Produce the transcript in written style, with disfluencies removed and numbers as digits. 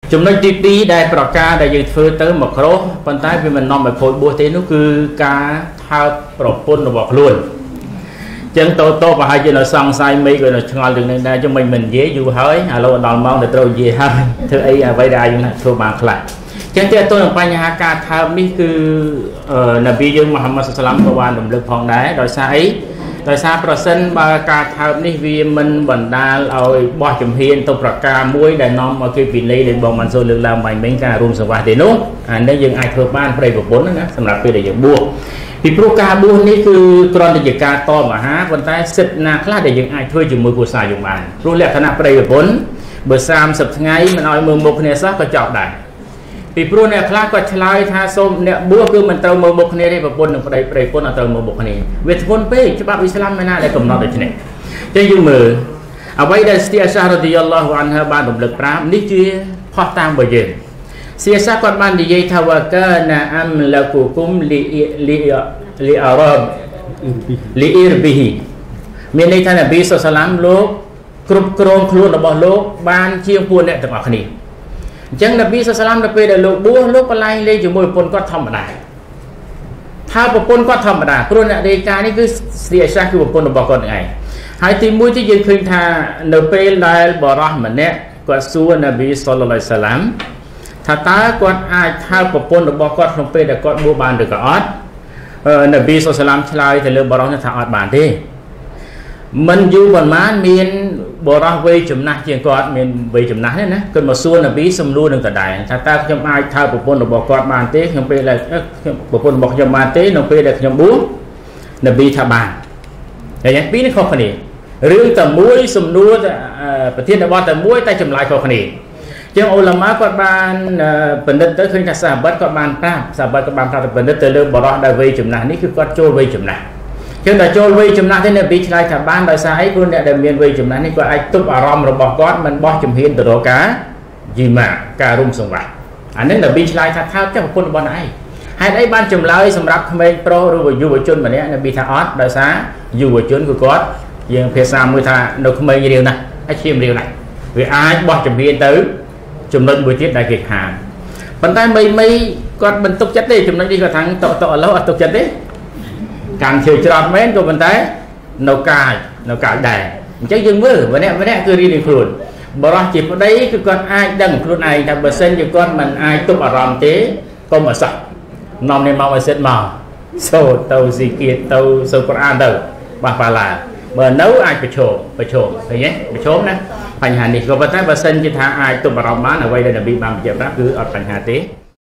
ចំណុចទី2ដែលប្រការដែលយើងធ្វើទៅមកក្រោះប៉ុន្តែវាមិននាំឲ្យខូចបួសទេនោះគឺការថើបប្រពន្ធរបស់ខ្លួនចឹងតោប្រហែលជានៅសង្ស័យមេឃក៏នៅឆ្ងល់រឿងនេះដែរចឹងមិននិយាយយូរហើយឥឡូវដល់ម៉ោងដែលត្រូវនិយាយហើយធ្វើអីអ្វីដែលយើងធ្វើបានខ្លះចឹងតើទៅនឹងបញ្ហាការថើបនេះគឺនប៊ីយើងមូហាម៉ាត់សុសឡាមក៏បានរំលឹកផងដែរដោយសារអីដោយសារប្រសិនបើការថើបនេះវាមិនបណ្ដាលឲ្យបោះជំហានទៅប្រការមួយដែលនាំឲ្យគេវិន័យដែលបងបានសូនលើកឡើងមិញការរួមសង្វាស់ទេនោះអានេះយើងអាចធ្វើបានប្រិយប្រពន្ធណាសម្រាប់ពេលដែលយើងបួសពីព្រោះការបួសនេះគឺគ្រាន់តែជាការតមហាប៉ុន្តែសិទ្ធិណាខ្លះដែលយើងអាចធ្វើជាមួយគ្រួសារយើងបានព្រោះលក្ខណៈប្រិយប្រពន្ធបើ30ថ្ងៃមិនឲ្យមើលមុខគ្នាសោះក៏ចប់ដែរពីព្រោះអ្នកខ្លះក៏ឆ្លើយថាសូមអ្នកបួសគឺមិនត្រូវមើលមុខគ្នាទេប្រពន្ធនិងប្តីប្រពន្ធអត់ត្រូវមើលមុខគ្នាវាធ្ងន់ពេកច្បាប់អ៊ីស្លាមមិនណាដែលកំណត់ដូច្នេះចឹងយើងមើលអ្វីដែលស្ទីអាសារ៉ាឌីយ៉ាឡោះអានហាបានរំលឹកប្រាប់នេះជាផុសតាមរបស់យើងស្ទីអាសាគាត់បាននិយាយថាវ៉ាកាណាអាំឡាគូគុមលីអារ៉ាបលីអ៊ីរប៊ីហ៊ីមានន័យថានប៊ីសុសឡាមលោកគ្រប់គ្រងខ្លួនរបស់លោកបានជាងពួកអ្នកទាំងអស់គ្នាអញ្ចឹងនប៊ីសុសឡាមទៅពេលដែលលោកបួសលោកបលែងលេងជាមួយប្រពន្ធគាត់ធម្មតាថាប្រពន្ធគាត់ធម្មតាព្រោះអ្នករាយការណ៍នេះគឺស្រីអាសាគឺប្រពន្ធរបស់គាត់ហ្នឹងឯងហើយទីមួយទីយើងឃើញថានៅពេលដែលបរោះម្នាក់គាត់សួរនប៊ីសល្លឡោះអាឡៃសាឡាមថាតើគាត់អាចថើបប្រពន្ធរបស់គាត់ក្នុងពេលដែលគាត់បួសបានឬក៏អត់នប៊ីសល្លឡោះអាឡៃសាឡាមឆ្លើយទៅលើបរោះថាអត់បានទេមិនយូរប៉ុន្មានមានបរោះវ័យចំណាស់ជាងគាត់មានវ័យចំណាស់ទេណាគាត់មកសួរនប៊ីសំលួនឹងតដែរថាតើខ្ញុំអាចថើបប្រពន្ធរបស់គាត់បានទេក្នុងពេលដែលប្រពន្ធរបស់ខ្ញុំបានទេក្នុងពេលដែលខ្ញុំបួសនប៊ីថាបានហើយពីរនេះខុសគ្នារឿងតែមួយសំណួរប្រធានបទតែមួយតែចម្លើយខុសគ្នាជាងអ៊ូឡាម៉ាគាត់បានបណ្ឌិតទៅឃើញថាសាហាបတ်គាត់បានប្រាប់សាហាបတ်គាត់បានប្រាប់បណ្ឌិតទៅលើបរោះដែលវ័យចំណាស់នេះគឺគាត់ចូលវ័យចំណាស់ចឹងតែចូលវ័យចំណាស់ទេនប៊ីឆ្លើយថាបានដោយសារអីព្រោះអ្នកដែលមានវ័យចំណាស់នេះគាត់អាចទប់អារម្មណ៍របស់គាត់មិនបោះជំហានទៅរកការយីម៉ាការរុំសង្វាស់អានេះនប៊ីឆ្លើយថាថើបចុះប្រពន្ធរបស់អ្នកឯងហេតុអីបានចម្លើយសម្រាប់ក្មេងប្រុសឬក៏យុវជនម្នាក់នប៊ីថាអត់ដោយសារយុវជនគឺគាត់យើងភាសាមួយថានៅក្មេងរាវណាស់ហើយឈាមរាវណាស់វាអាចបោះជំហានទៅចំណុចមួយទៀតដែលគេខានប៉ុន្តែមីគាត់មិនទុកចិត្តទេចំណុចនេះគាត់ថាតឥឡូវអត់ទុកចិត្តទេការជឿច្រត់មែនក៏ប៉ុន្តែនៅកាយដែរអញ្ចឹងយើងមើលម្នាក់គឺរៀនខ្លួនបរោះជាប្តីគឺគាត់អាចដឹងខ្លួនឯងថាបើសិនជាគាត់មិនអាចទប់អារម្មណ៍ទេកុំអសោះនាំនេះមកឲ្យសិតមកសូត្រទៅស៊ីគៀតទៅសូត្រកូរ៉ានទៅបះប៉ាឡាបើនៅអាចប្រឈមឃើញទេប្រឈមណាបញ្ហានេះក៏ប៉ុន្តែបើសិនជាថាអាចទប់អារម្មណ៍បានអ្វីដែលនប៊ីបានបញ្ជាក់ប្រាប់គឺអត់បញ្ហាទេ